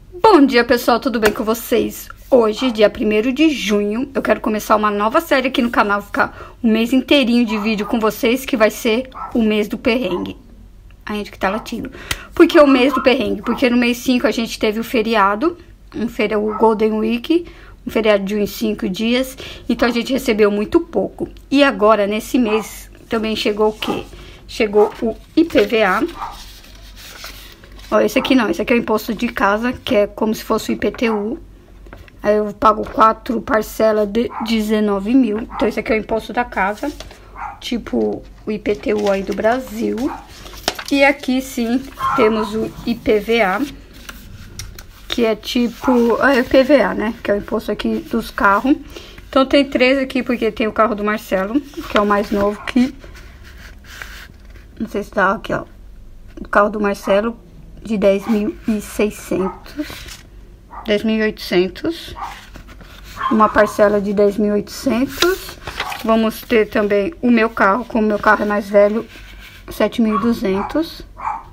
Bom dia, pessoal, tudo bem com vocês? Hoje, dia 1º de junho, eu quero começar uma nova série aqui no canal, ficar um mês inteirinho de vídeo com vocês, que vai ser o mês do perrengue. A gente que tá latindo. Por que o mês do perrengue? Porque no mês 5 a gente teve o feriado, o Golden Week, um feriado de uns 5 dias, então a gente recebeu muito pouco. E agora, nesse mês, também chegou o quê? Chegou o IPVA. Ó, esse aqui não, esse aqui é o imposto de casa, que é como se fosse o IPTU. Aí eu pago 4 parcelas de 19 mil. Então esse aqui é o imposto da casa, tipo o IPTU aí do Brasil. E aqui sim temos o IPVA, que é tipo a IPVA, né? Que é o imposto aqui dos carros. Então tem 3 aqui, porque tem o carro do Marcelo, que é o mais novo, que... Não sei se tá aqui, ó. O carro do Marcelo, de 10.600, 10.800, uma parcela de 10.800. Vamos ter também o meu carro, como o meu carro é mais velho, 7.200.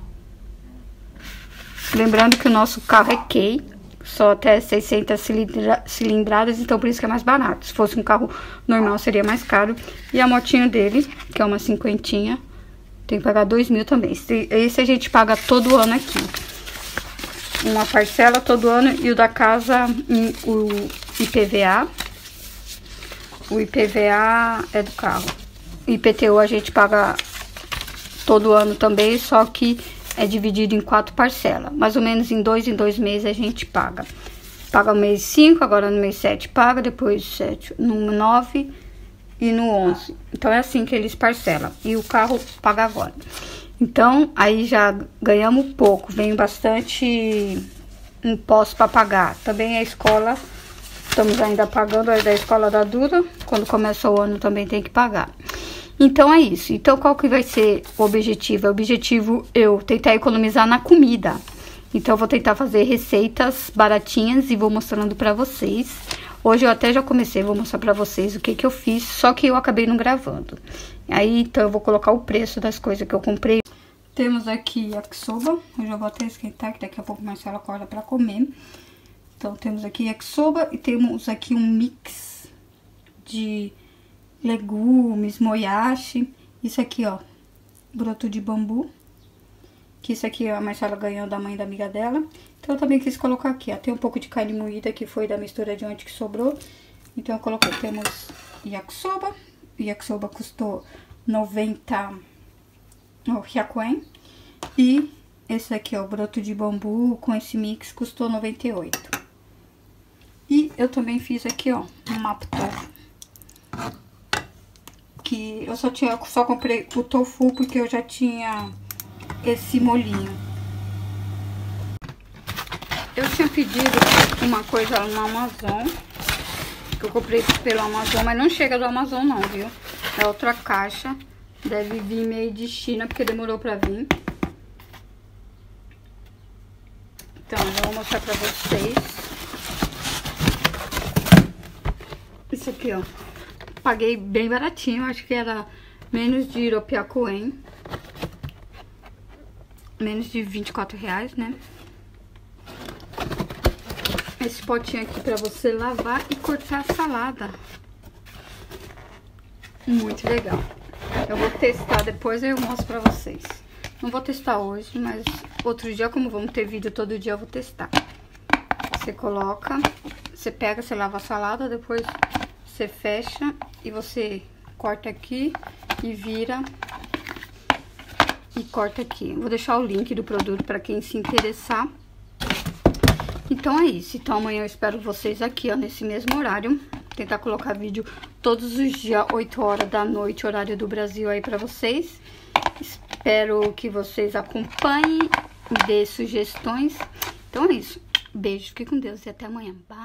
Lembrando que o nosso carro é Kei, só até 600 cilindradas, então por isso que é mais barato. Se fosse um carro normal seria mais caro. E a motinha dele, que é uma cinquentinha, tem que pagar 2 mil também. Esse a gente paga todo ano aqui. Uma parcela todo ano. E o da casa, o IPVA. O IPVA é do carro. O IPTU a gente paga todo ano também, só que é dividido em 4 parcelas. Mais ou menos em 2 meses a gente paga. Paga no mês 5, agora no mês 7 paga, depois 7, no 9... e no 11. Então é assim que eles parcelam. E o carro paga agora. Então aí já ganhamos pouco. Vem bastante imposto para pagar. Também a escola, estamos ainda pagando a da escola da Duda. Quando começa o ano também tem que pagar. Então é isso. Então qual que vai ser o objetivo? É o objetivo eu tentar economizar na comida. Então eu vou tentar fazer receitas baratinhas e vou mostrando para vocês. Hoje eu até já comecei, vou mostrar pra vocês o que que eu fiz, só que eu acabei não gravando. Aí, então, eu vou colocar o preço das coisas que eu comprei. Temos aqui yakisoba, eu já vou até esquentar, que daqui a pouco o Marcelo acorda pra comer. Então, temos aqui yakisoba e temos aqui um mix de legumes, moyashi. Isso aqui, ó, broto de bambu. Que isso aqui a Marcela ganhou da mãe da amiga dela. Então eu também quis colocar aqui, ó. Tem um pouco de carne moída que foi da mistura de ontem que sobrou. Então eu coloquei. Temos yakisoba. O yakisoba custou 90 ryakuen. E esse aqui, ó, o broto de bambu com esse mix custou 98. E eu também fiz aqui, ó, um mapo tofu. Que eu só comprei o tofu porque eu já tinha esse molhinho. Eu tinha pedido uma coisa no Amazon, que eu comprei pelo Amazon, mas não chega do Amazon não, viu? É outra caixa, deve vir meio de China, porque demorou pra vir. Então, eu vou mostrar pra vocês. Isso aqui, ó. Paguei bem baratinho, acho que era menos de Iropiakuen. Menos de 24 reais, né? Esse potinho aqui pra você lavar e cortar a salada. Muito legal. Eu vou testar depois e eu mostro pra vocês. Não vou testar hoje, mas outro dia, como vamos ter vídeo todo dia, eu vou testar. Você coloca, você pega, você lava a salada, depois você fecha e você corta aqui e vira... e corta aqui. Vou deixar o link do produto para quem se interessar. Então é isso. Então amanhã eu espero vocês aqui, ó, nesse mesmo horário. Tentar colocar vídeo todos os dias, 8 horas da noite, horário do Brasil aí para vocês. Espero que vocês acompanhem, dê sugestões. Então é isso. Beijo, fique com Deus e até amanhã. Bye.